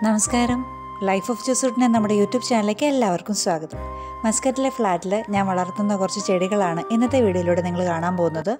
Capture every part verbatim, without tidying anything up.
നമസ്കാരം. Life of ജസൂട്ടിനെ നമ്മുടെ YouTube ചാനലിലേക്ക് എല്ലാവർക്കും സ്വാഗതം. മസ്കറ്റിലെ ഫ്ലാറ്റിൽ ഞാൻ വളർത്തുന്ന കുറച്ച് ചെടികളാണ് ഇന്നത്തെ വീഡിയോയിലൂടെ നിങ്ങൾ കാണാൻ പോകുന്നത്.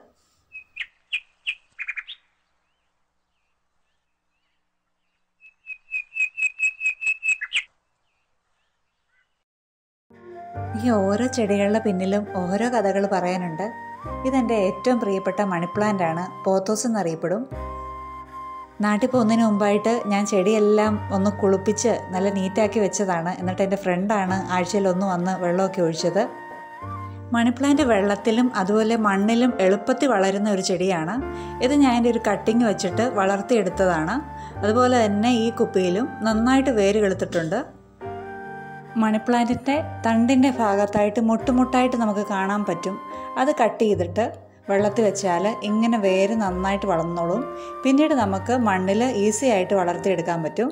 ഈ ഓരോ ചെടികളുടെ പിന്നിലും ഓരോ കഥകൾ പറയാനുണ്ട്. ഇതെൻ്റെ ഏറ്റവും പ്രിയപ്പെട്ട മണി പ്ലാന്റ് ആണ്. പോത്തോസ് എന്നറിയപ്പെടും. നാട്ടിൽ പോകുന്നതിന് മുമ്പായിട്ട് ഞാൻ ചെടിയെല്ലാം ഒന്ന് കുളിപ്പിച്ച് നല്ല നീറ്റാക്കി വെച്ചതാണ്. എന്നിട്ട് എൻ്റെ ഫ്രണ്ടാണ് ആഴ്ചയിലൊന്ന് വന്ന് വെള്ളമൊക്കെ ഒഴിച്ചത്. മണി പ്ലാന്റ് വെള്ളത്തിലും അതുപോലെ മണ്ണിലും എളുപ്പത്തിൽ വളരുന്ന ഒരു ചെടിയാണ്. ഇത് ഞാൻ എൻ്റെ ഒരു കട്ടിങ് വെച്ചിട്ട് വളർത്തിയെടുത്തതാണ്. അതുപോലെ തന്നെ ഈ കുപ്പിയിലും നന്നായിട്ട് വേര് കിളുത്തിട്ടുണ്ട്. മണി പ്ലാന്റിൻ്റെ തണ്ടിൻ്റെ ഭാഗത്തായിട്ട് മുട്ടുമുട്ടായിട്ട് നമുക്ക് കാണാൻ പറ്റും. അത് കട്ട് ചെയ്തിട്ട് വെള്ളത്തിൽ വെച്ചാൽ ഇങ്ങനെ വേര് നന്നായിട്ട് വളർന്നോളും. പിന്നീട് നമുക്ക് മണ്ണിൽ ഈസി ആയിട്ട് വളർത്തിയെടുക്കാൻ പറ്റും.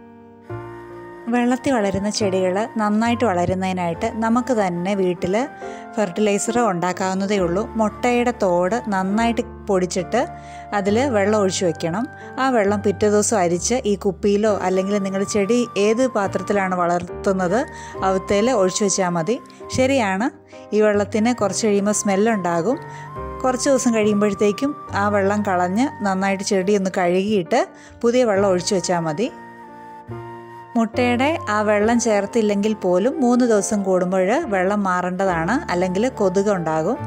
വെള്ളത്തിൽ വളരുന്ന ചെടികൾ നന്നായിട്ട് വളരുന്നതിനായിട്ട് നമുക്ക് തന്നെ വീട്ടിൽ ഫെർട്ടിലൈസർ ഉണ്ടാക്കാവുന്നതേ ഉള്ളൂ. മുട്ടയുടെ തോട് നന്നായിട്ട് പൊടിച്ചിട്ട് അതിൽ വെള്ളം ഒഴിച്ചു വയ്ക്കണം. ആ വെള്ളം പിറ്റേ ദിവസം അരിച്ച് ഈ കുപ്പിയിലോ അല്ലെങ്കിൽ നിങ്ങളുടെ ചെടി ഏത് പാത്രത്തിലാണ് വളർത്തുന്നത് അവത്തേൽ ഒഴിച്ചു വെച്ചാൽ മതി. ശരിയാണ്, ഈ വെള്ളത്തിന് കുറച്ച് കഴിയുമ്പോൾ സ്മെല്ലുണ്ടാകും. കുറച്ച് ദിവസം കഴിയുമ്പോഴത്തേക്കും ആ വെള്ളം കളഞ്ഞ് നന്നായിട്ട് ചെടി ഒന്ന് കഴുകിയിട്ട് പുതിയ വെള്ളം ഒഴിച്ചു വെച്ചാൽ മതി. മുട്ടയുടെ ആ വെള്ളം ചേർത്തില്ലെങ്കിൽ പോലും മൂന്ന് ദിവസം കൂടുമ്പോൾ വെള്ളം മാറേണ്ടതാണ്, അല്ലെങ്കിൽ കൊതുക് ഉണ്ടാകും.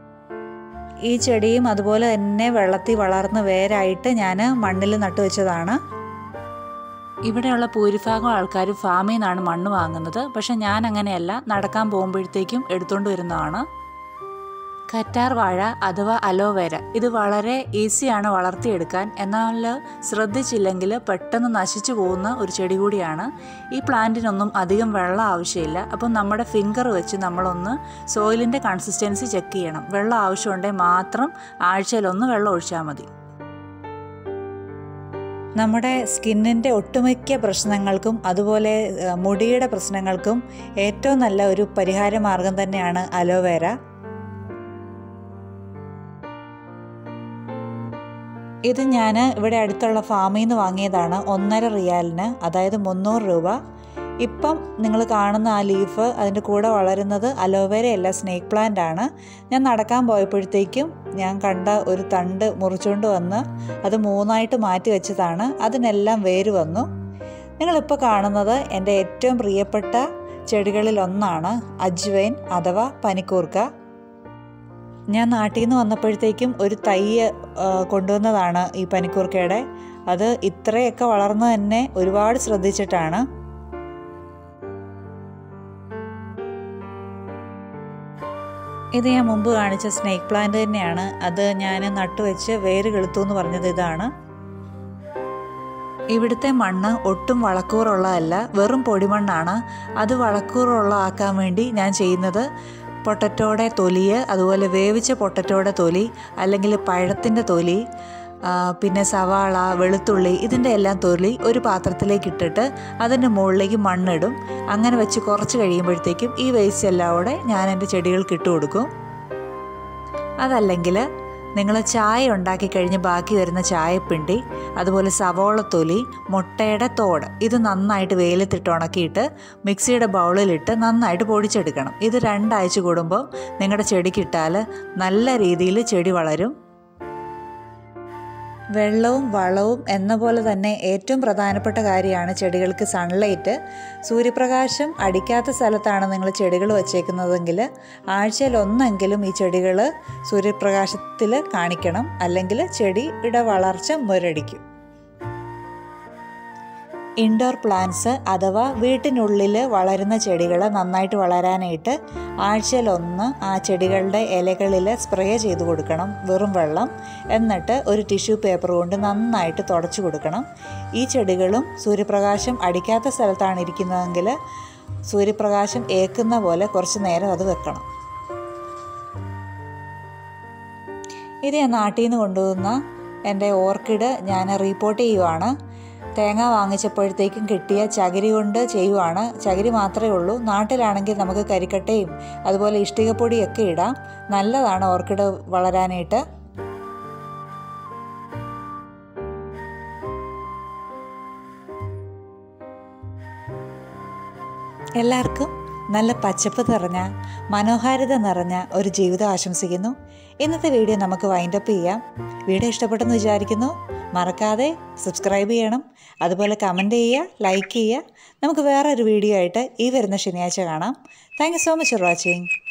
ഈ ചെടിയും അതുപോലെ തന്നെ വെള്ളത്തിൽ വളർന്ന് വേരായിട്ട് ഞാൻ മണ്ണിൽ നട്ടുവെച്ചതാണ്. ഇവിടെയുള്ള ഭൂരിഭാഗം ആൾക്കാർ ഫാമിൽ നിന്നാണ് മണ്ണ് വാങ്ങുന്നത്. പക്ഷെ ഞാൻ അങ്ങനെയല്ല, നടക്കാൻ പോകുമ്പോഴത്തേക്കും എടുത്തുകൊണ്ട് വരുന്നതാണ്. കറ്റാർ വാഴ അഥവാ അലോവേര ഇത് വളരെ ഈസിയാണ് വളർത്തിയെടുക്കാൻ. എന്നാൽ ശ്രദ്ധിച്ചില്ലെങ്കിൽ പെട്ടെന്ന് നശിച്ചു പോകുന്ന ഒരു ചെടി കൂടിയാണ്. ഈ പ്ലാന്റിനൊന്നും അധികം വെള്ളം ആവശ്യമില്ല. അപ്പം നമ്മുടെ ഫിംഗർ വെച്ച് നമ്മളൊന്ന് സോയിലിൻ്റെ കൺസിസ്റ്റൻസി ചെക്ക് ചെയ്യണം. വെള്ളം ആവശ്യമുണ്ടെങ്കിൽ മാത്രം ആഴ്ചയിലൊന്ന് വെള്ളം ഒഴിച്ചാൽ മതി. നമ്മുടെ സ്കിന്നിൻ്റെ ഒട്ടുമിക്ക പ്രശ്നങ്ങൾക്കും അതുപോലെ മുടിയുടെ പ്രശ്നങ്ങൾക്കും ഏറ്റവും നല്ല ഒരു പരിഹാര മാർഗം തന്നെയാണ് അലോവേര. ഇത് ഞാൻ ഇവിടെ അടുത്തുള്ള ഫാമിൽ നിന്ന് വാങ്ങിയതാണ്. ഒന്നര റിയാലിന്, അതായത് മുന്നൂറ് രൂപ. ഇപ്പം നിങ്ങൾ കാണുന്ന ആ ലീഫ് അതിൻ്റെ കൂടെ വളരുന്നത് അലോവേരയല്ല, സ്നേക്ക് പ്ലാന്റ് ആണ്. ഞാൻ നടക്കാൻ പോയപ്പോഴത്തേക്കും ഞാൻ കണ്ട ഒരു തണ്ട് മുറിച്ചുകൊണ്ട് വന്ന് അത് മൂന്നായിട്ട് മാറ്റി വെച്ചതാണ്. അതിനെല്ലാം വേര് വന്നു. നിങ്ങളിപ്പോൾ കാണുന്നത് എൻ്റെ ഏറ്റവും പ്രിയപ്പെട്ട ചെടികളിൽ ഒന്നാണ് അജ്വൈൻ അഥവാ പനിക്കൂർക്ക. ഞാൻ നാട്ടിൽ നിന്ന് വന്നപ്പോഴത്തേക്കും ഒരു തൈ കൊണ്ടുവന്നതാണ് ഈ പനിക്കൂർക്കയുടെ. അത് ഇത്രയൊക്കെ വളർന്നു തന്നെ ഒരുപാട് ശ്രദ്ധിച്ചിട്ടാണ്. ഇത് ഞാൻ മുമ്പ് കാണിച്ച സ്നേക്ക് പ്ലാന്റ് തന്നെയാണ്. അത് ഞാൻ നട്ടുവെച്ച് വേര് കിളുത്തു എന്ന് പറഞ്ഞത് ഇതാണ്. ഇവിടുത്തെ മണ്ണ് ഒട്ടും വളക്കൂറുള്ളതല്ല, വെറും പൊടിമണ്ണാണ്. അത് വളക്കൂറുള്ള ആക്കാൻ വേണ്ടി ഞാൻ ചെയ്യുന്നത് പൊട്ടറ്റോയുടെ തൊലി, അതുപോലെ വേവിച്ച പൊട്ടറ്റോയുടെ തൊലി അല്ലെങ്കിൽ പഴത്തിൻ്റെ തൊലി, പിന്നെ സവാള, വെളുത്തുള്ളി, ഇതിൻ്റെ എല്ലാം തൊലി ഒരു പാത്രത്തിലേക്ക് ഇട്ടിട്ട് അതിൻ്റെ മുകളിലേക്ക് മണ്ണിടും. അങ്ങനെ വെച്ച് കുറച്ച് കഴിയുമ്പോഴത്തേക്കും ഈ വേസ്റ്റ് എല്ലാം കൂടെ ഞാൻ എൻ്റെ ചെടികൾക്ക് ഇട്ട് കൊടുക്കും. അതല്ലെങ്കിൽ നിങ്ങൾ ചായ ഉണ്ടാക്കി കഴിഞ്ഞ് ബാക്കി വരുന്ന ചായപ്പിണ്ടി, അതുപോലെ സവോളത്തൊലി, മുട്ടയുടെ തോട്, ഇത് നന്നായിട്ട് വെയിലത്തിട്ട് ഉണക്കിയിട്ട് മിക്സിയുടെ ബൗളിലിട്ട് നന്നായിട്ട് പൊടിച്ചെടുക്കണം. ഇത് രണ്ടാഴ്ച കൂടുമ്പോൾ നിങ്ങളുടെ ചെടിക്കിട്ടാൽ നല്ല രീതിയിൽ ചെടി വളരും. വെള്ളവും വളവും എന്ന പോലെ തന്നെ ഏറ്റവും പ്രധാനപ്പെട്ട കാര്യമാണ് ചെടികൾക്ക് സൺലൈറ്റ്. സൂര്യപ്രകാശം അടിക്കാത്ത സ്ഥലത്താണ് നിങ്ങൾ ചെടികൾ വച്ചേക്കുന്നതെങ്കിൽ ആഴ്ചയിൽ ഒന്നെങ്കിലും ഈ ചെടികൾ സൂര്യപ്രകാശത്തിൽ കാണിക്കണം, അല്ലെങ്കിൽ ചെടിയുടെ വളർച്ച മുരടിക്കും. ഇൻഡോർ പ്ലാന്റ്സ് അഥവാ വീട്ടിനുള്ളിൽ വളരുന്ന ചെടികൾ നന്നായിട്ട് വളരാനായിട്ട് ആഴ്ചയിലൊന്ന് ആ ചെടികളുടെ ഇലകളിൽ സ്പ്രേ ചെയ്ത് കൊടുക്കണം, വെറും വെള്ളം. എന്നിട്ട് ഒരു ടിഷ്യൂ പേപ്പർ കൊണ്ട് നന്നായിട്ട് തുടച്ചു കൊടുക്കണം. ഈ ചെടികളും സൂര്യപ്രകാശം അടിക്കാത്ത സ്ഥലത്താണ് ഇരിക്കുന്നതെങ്കിൽ സൂര്യപ്രകാശം ഏക്കുന്ന പോലെ കുറച്ച് നേരം അത് വെക്കണം. ഇത് ഞാൻ നാട്ടിൽ നിന്ന് കൊണ്ടുവന്ന എൻ്റെ ഓർക്കിഡ് ഞാൻ റീപോർട്ട് ചെയ്യുവാണ്. തേങ്ങ വാങ്ങിച്ചപ്പോഴത്തേക്കും കിട്ടിയ ചകിരി കൊണ്ട് ചെയ്യുവാണ്. ചകിരി മാത്രമേ ഉള്ളൂ. നാട്ടിലാണെങ്കിൽ നമുക്ക് കരിക്കട്ടയും അതുപോലെ ഇഷ്ടികപ്പൊടിയൊക്കെ ഇടാം. നല്ലതാണ് ഓർക്കിഡ് വളരാനായിട്ട്. എല്ലാവർക്കും നല്ല പച്ചപ്പ് നിറഞ്ഞ മനോഹാരിത നിറഞ്ഞ ഒരു ജീവിതം ആശംസിക്കുന്നു. ഇന്നത്തെ വീഡിയോ നമുക്ക് വൈൻഡപ്പ് ചെയ്യാം. വീഡിയോ ഇഷ്ടപ്പെട്ടെന്ന് വിചാരിക്കുന്നു. മറക്കാതെ സബ്സ്ക്രൈബ് ചെയ്യണം, അതുപോലെ കമൻറ്റ് ചെയ്യുക, ലൈക്ക് ചെയ്യുക. നമുക്ക് വേറൊരു വീഡിയോ ആയിട്ട് ഈ വരുന്ന ശനിയാഴ്ച കാണാം. Thank you so much for watching.